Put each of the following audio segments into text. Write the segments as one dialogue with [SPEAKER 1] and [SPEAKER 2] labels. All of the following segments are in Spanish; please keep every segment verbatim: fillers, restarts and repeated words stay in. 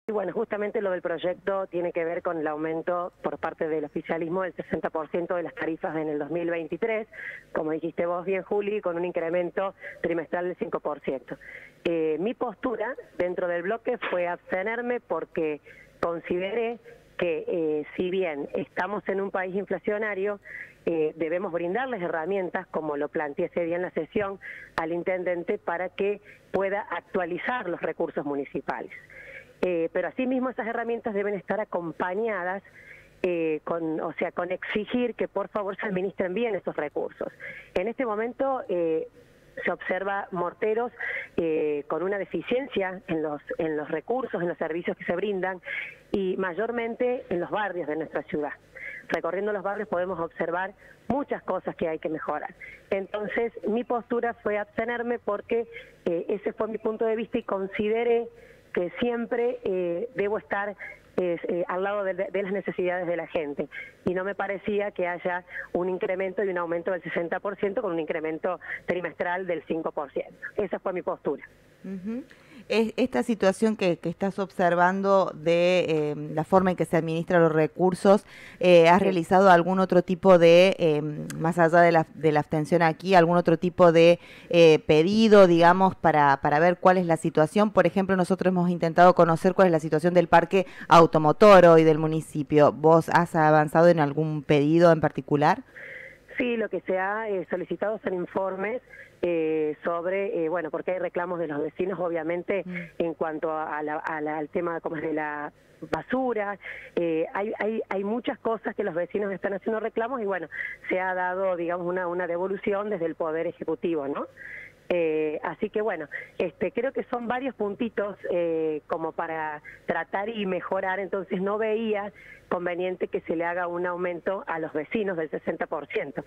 [SPEAKER 1] Y bueno, justamente lo del proyecto tiene que ver con el aumento por parte del oficialismo del sesenta por ciento de las tarifas en el dos mil veintitrés, como dijiste vos bien, Juli, con un incremento trimestral del cinco por ciento. Eh, mi postura dentro del bloque fue abstenerme porque consideré que eh, si bien estamos en un país inflacionario, eh, debemos brindarles herramientas, como lo planteé ese día en la sesión, al intendente para que pueda actualizar los recursos municipales. Eh, pero asimismo esas herramientas deben estar acompañadas eh, con, o sea, con exigir que por favor se administren bien esos recursos. En este momento eh, se observa morteros eh, con una deficiencia en los, en los recursos, en los servicios que se brindan y mayormente en los barrios de nuestra ciudad. Recorriendo los barrios podemos observar muchas cosas que hay que mejorar. Entonces mi postura fue abstenerme porque eh, ese fue mi punto de vista y consideré que siempre eh, debo estar eh, eh, al lado de, de las necesidades de la gente. Y no me parecía que haya un incremento y un aumento del sesenta por ciento con un incremento trimestral del cinco por ciento. Esa fue mi postura.
[SPEAKER 2] Uh-huh. Es esta situación que, que estás observando de eh, la forma en que se administran los recursos, eh, ¿has sí. realizado algún otro tipo de, eh, más allá de la, de la abstención aquí, algún otro tipo de eh, pedido, digamos, para, para ver cuál es la situación? Por ejemplo, nosotros hemos intentado conocer cuál es la situación del parque automotor hoy del municipio. ¿Vos has avanzado en algún pedido en particular?
[SPEAKER 1] Sí, lo que se ha eh, solicitado son informes eh, sobre, eh, bueno, porque hay reclamos de los vecinos, obviamente, mm. en cuanto a la, a la, al tema como es de la basura. Eh, hay, hay, hay muchas cosas que los vecinos están haciendo reclamos y, bueno, se ha dado, digamos, una, una devolución desde el Poder Ejecutivo, ¿no? Eh, así que bueno, este, creo que son varios puntitos eh, como para tratar y mejorar, entonces no veía conveniente que se le haga un aumento a los vecinos del sesenta por ciento.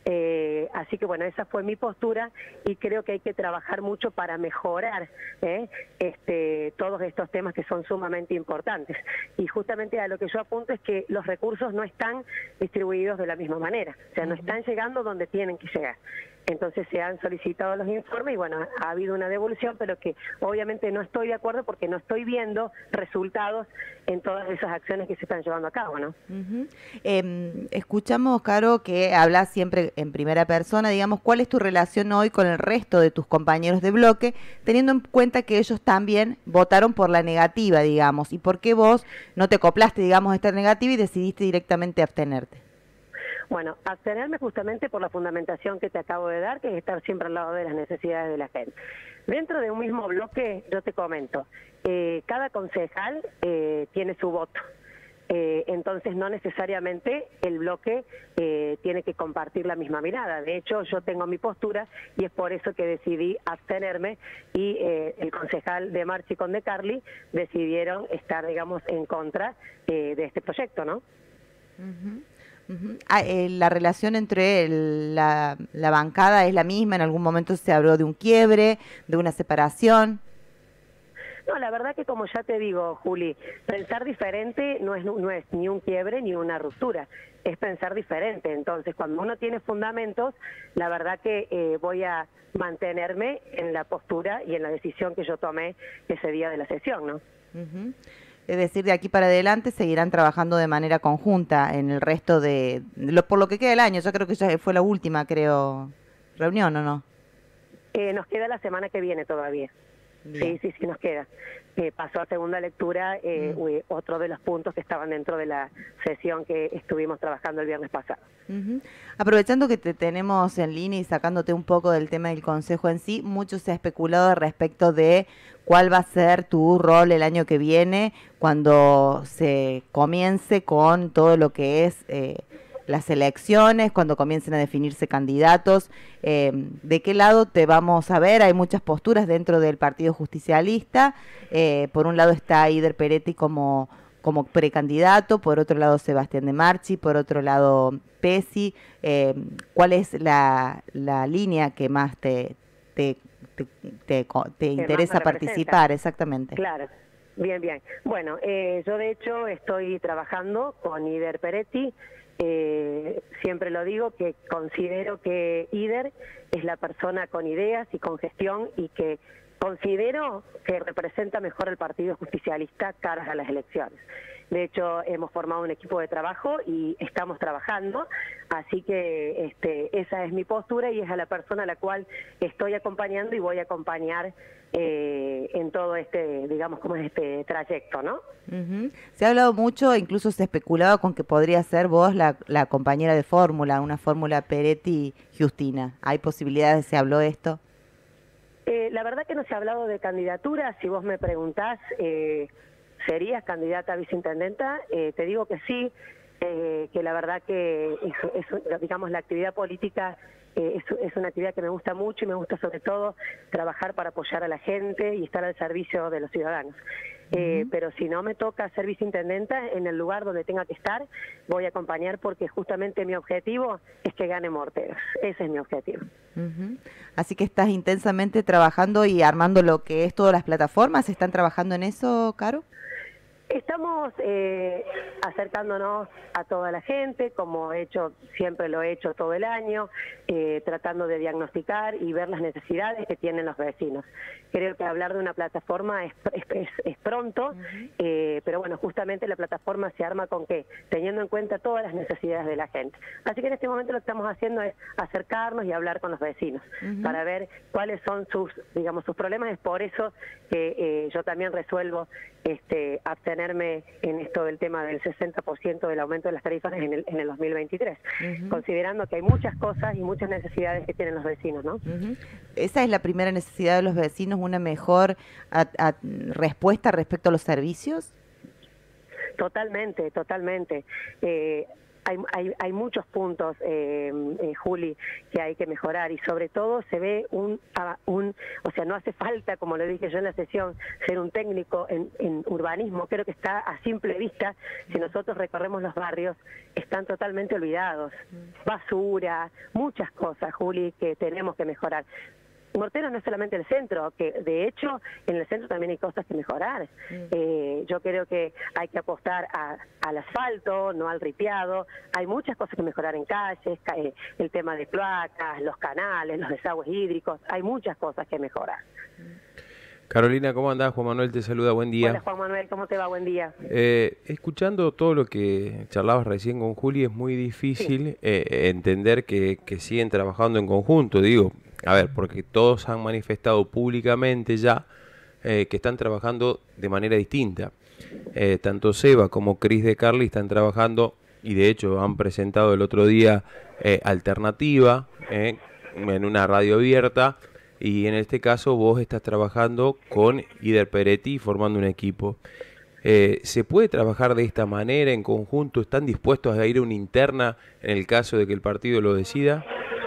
[SPEAKER 1] Eh, así que bueno, esa fue mi postura y creo que hay que trabajar mucho para mejorar ¿eh? este, todos estos temas que son sumamente importantes. Y justamente a lo que yo apunto es que los recursos no están distribuidos de la misma manera, o sea, no están llegando donde tienen que llegar. Entonces se han solicitado los informes y bueno, ha habido una devolución, pero que obviamente no estoy de acuerdo porque no estoy viendo resultados en todas esas acciones que se están llevando a cabo, ¿no?
[SPEAKER 2] Uh-huh. eh, escuchamos, Caro, que hablas siempre en primera persona, digamos, ¿cuál es tu relación hoy con el resto de tus compañeros de bloque, teniendo en cuenta que ellos también votaron por la negativa, digamos, y por qué vos no te acoplaste, digamos, a esta negativa y decidiste directamente abstenerte?
[SPEAKER 1] Bueno, abstenerme justamente por la fundamentación que te acabo de dar, que es estar siempre al lado de las necesidades de la gente. Dentro de un mismo bloque, yo te comento, eh, cada concejal eh, tiene su voto. Eh, entonces no necesariamente el bloque eh, tiene que compartir la misma mirada. De hecho, yo tengo mi postura y es por eso que decidí abstenerme y eh, el concejal de Marchi con de Carli decidieron estar, digamos, en contra eh, de este proyecto, ¿no?
[SPEAKER 2] Uh-huh. Uh-huh. Ah, eh, la relación entre el, la, la bancada es la misma, en algún momento se habló de un quiebre, de una separación.
[SPEAKER 1] No, la verdad que como ya te digo, Juli, pensar diferente no es, no es ni un quiebre ni una ruptura, es pensar diferente. Entonces, cuando uno tiene fundamentos, la verdad que eh, voy a mantenerme en la postura y en la decisión que yo tomé ese día de la sesión, ¿no?
[SPEAKER 2] Uh-huh. Es decir, de aquí para adelante seguirán trabajando de manera conjunta en el resto de, lo, por lo que queda del año. Yo creo que ya fue la última, creo, reunión, ¿o no?
[SPEAKER 1] Eh, nos queda la semana que viene todavía. Bien. Sí, sí, sí, nos queda. Eh, pasó a segunda lectura eh, mm. otro de los puntos que estaban dentro de la sesión que estuvimos trabajando el viernes pasado.
[SPEAKER 2] Uh-huh. Aprovechando que te tenemos en línea y sacándote un poco del tema del Consejo en sí, mucho se ha especulado respecto de cuál va a ser tu rol el año que viene cuando se comience con todo lo que es eh, las elecciones, cuando comiencen a definirse candidatos. Eh, ¿de qué lado te vamos a ver? Hay muchas posturas dentro del Partido Justicialista. Eh, por un lado está Ider Peretti como, como precandidato, por otro lado Sebastián de Marchi, por otro lado Pesi. Eh, ¿Cuál es la, la línea que más te, te, te, te, te interesa participar? Exactamente.
[SPEAKER 1] Claro. Bien, bien. Bueno, eh, yo de hecho estoy trabajando con Ider Peretti. Eh, siempre lo digo que considero que Ider es la persona con ideas y con gestión y que considero que representa mejor el Partido Justicialista caras a las elecciones. De hecho, hemos formado un equipo de trabajo y estamos trabajando, así que este, esa es mi postura y es a la persona a la cual estoy acompañando y voy a acompañar eh, en todo este, digamos, como es este trayecto, ¿no?
[SPEAKER 2] Uh-huh. Se ha hablado mucho, incluso se especulaba con que podría ser vos la, la compañera de fórmula, una fórmula Peretti-Justina. ¿Hay posibilidades? ¿Se habló esto?
[SPEAKER 1] Eh, la verdad que no se ha hablado de candidatura. Si vos me preguntás, eh, ¿serías candidata a viceintendenta? Eh, te digo que sí, eh, que la verdad que es, es, digamos, la actividad política eh, es, es una actividad que me gusta mucho y me gusta sobre todo trabajar para apoyar a la gente y estar al servicio de los ciudadanos. Eh, uh-huh. Pero si no me toca ser viceintendenta, en el lugar donde tenga que estar, voy a acompañar porque justamente mi objetivo es que gane Morteros. Ese es mi objetivo.
[SPEAKER 2] Uh-huh. Así que estás intensamente trabajando y armando lo que es todas las plataformas. ¿Están trabajando en eso, Caro?
[SPEAKER 1] Estamos eh, acercándonos a toda la gente, como he hecho, siempre lo he hecho todo el año, eh, tratando de diagnosticar y ver las necesidades que tienen los vecinos. Creo que hablar de una plataforma es, es, es pronto, uh-huh. eh, pero bueno, justamente la plataforma se arma con qué, teniendo en cuenta todas las necesidades de la gente. Así que en este momento lo que estamos haciendo es acercarnos y hablar con los vecinos, uh-huh. para ver cuáles son sus, digamos, sus problemas. Es por eso que eh, yo también resuelvo este, abstener en esto del tema del sesenta por ciento del aumento de las tarifas en el, en el dos mil veintitrés, uh-huh. considerando que hay muchas cosas y muchas necesidades que tienen los vecinos, ¿no?
[SPEAKER 2] Uh-huh. Esa es la primera necesidad de los vecinos, una mejor a, a, respuesta respecto a los servicios.
[SPEAKER 1] Totalmente, totalmente. Eh, Hay, hay, hay muchos puntos, eh, eh, Juli, que hay que mejorar y sobre todo se ve un, un, o sea, no hace falta, como lo dije yo en la sesión, ser un técnico en, en urbanismo. Creo que está a simple vista, si nosotros recorremos los barrios, están totalmente olvidados. Basura, muchas cosas, Juli, que tenemos que mejorar. Morteros no es solamente el centro, que de hecho en el centro también hay cosas que mejorar. Mm. Eh, yo creo que hay que apostar a, al asfalto, no al ripiado. Hay muchas cosas que mejorar en calles, eh, el tema de cloacas, los canales, los desagües hídricos. Hay muchas cosas que mejorar.
[SPEAKER 3] Carolina, ¿cómo andás? Juan Manuel te saluda, buen día.
[SPEAKER 1] Hola Juan Manuel, ¿cómo te va? Buen día.
[SPEAKER 3] Eh, escuchando todo lo que charlabas recién con Juli, es muy difícil sí. eh, entender que, que siguen trabajando en conjunto, digo, a ver, porque todos han manifestado públicamente ya eh, que están trabajando de manera distinta. Eh, tanto Seba como Cris de Carli están trabajando y de hecho han presentado el otro día eh, Alternativa eh, en una radio abierta. Y en este caso vos estás trabajando con Ider Peretti formando un equipo. Eh, ¿Se puede trabajar de esta manera en conjunto? ¿Están dispuestos a ir a una interna en el caso de que el partido lo decida?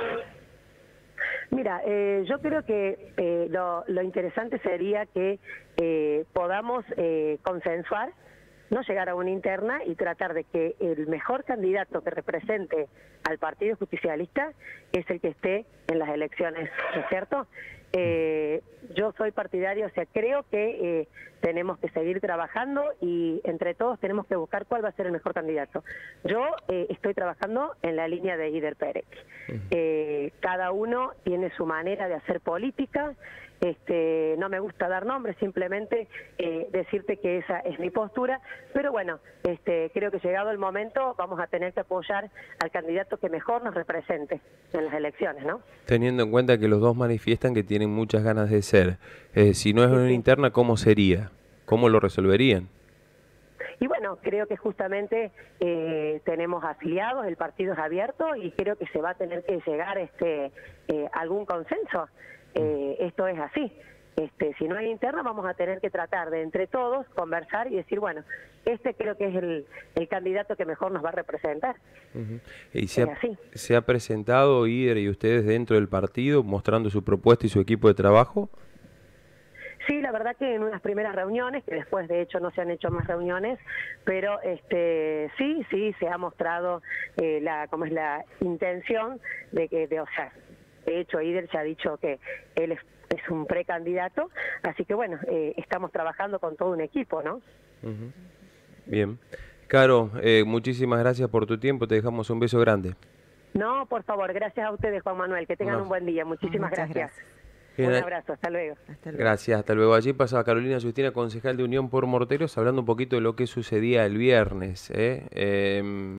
[SPEAKER 1] Mira, eh, yo creo que eh, lo, lo interesante sería que eh, podamos eh, consensuar, no llegar a una interna y tratar de que el mejor candidato que represente al Partido Justicialista es el que esté en las elecciones, ¿no es cierto? Eh, yo soy partidario, o sea, creo que eh, tenemos que seguir trabajando y entre todos tenemos que buscar cuál va a ser el mejor candidato. Yo eh, estoy trabajando en la línea de Ider Peretti. Eh, cada uno tiene su manera de hacer política. Este, no me gusta dar nombres, simplemente eh, decirte que esa es mi postura, pero bueno, este, creo que llegado el momento vamos a tener que apoyar al candidato que mejor nos represente en las elecciones, ¿no?
[SPEAKER 3] Teniendo en cuenta que los dos manifiestan que tienen muchas ganas de ser, eh, si no es
[SPEAKER 1] sí,
[SPEAKER 3] una
[SPEAKER 1] sí.
[SPEAKER 3] interna, ¿cómo sería? ¿Cómo lo resolverían?
[SPEAKER 1] Y bueno, creo que justamente eh, tenemos afiliados, el partido es abierto y creo que se va a tener que llegar este, eh, a algún consenso. Eh, esto es así. Este, si no hay interna vamos a tener que tratar de entre todos conversar y decir, bueno, este creo que es el, el candidato que mejor nos va a representar.
[SPEAKER 3] Uh-huh. ¿Y se,
[SPEAKER 1] es
[SPEAKER 3] ha,
[SPEAKER 1] así.
[SPEAKER 3] se ha presentado Ider y ustedes dentro del partido mostrando su propuesta y su equipo de trabajo?
[SPEAKER 1] Sí, la verdad que en unas primeras reuniones, que después de hecho no se han hecho más reuniones, pero este sí, sí, se ha mostrado eh, la, como es la intención de que, de, o sea, de hecho Ider se ha dicho que él es, es un precandidato, así que bueno, eh, estamos trabajando con todo un equipo, ¿no?
[SPEAKER 3] Uh-huh. Bien. Caro, eh, muchísimas gracias por tu tiempo, te dejamos un beso grande.
[SPEAKER 1] No, por favor, gracias a ustedes, Juan Manuel, que tengan
[SPEAKER 3] No.
[SPEAKER 1] un buen día, muchísimas
[SPEAKER 2] Muchas
[SPEAKER 1] gracias.
[SPEAKER 2] gracias.
[SPEAKER 1] Un abrazo, hasta luego.
[SPEAKER 3] hasta luego. Gracias, hasta luego. Allí pasaba Carolina Justina, concejal de Unión por Morteros, hablando un poquito de lo que sucedía el viernes. ¿eh? Eh,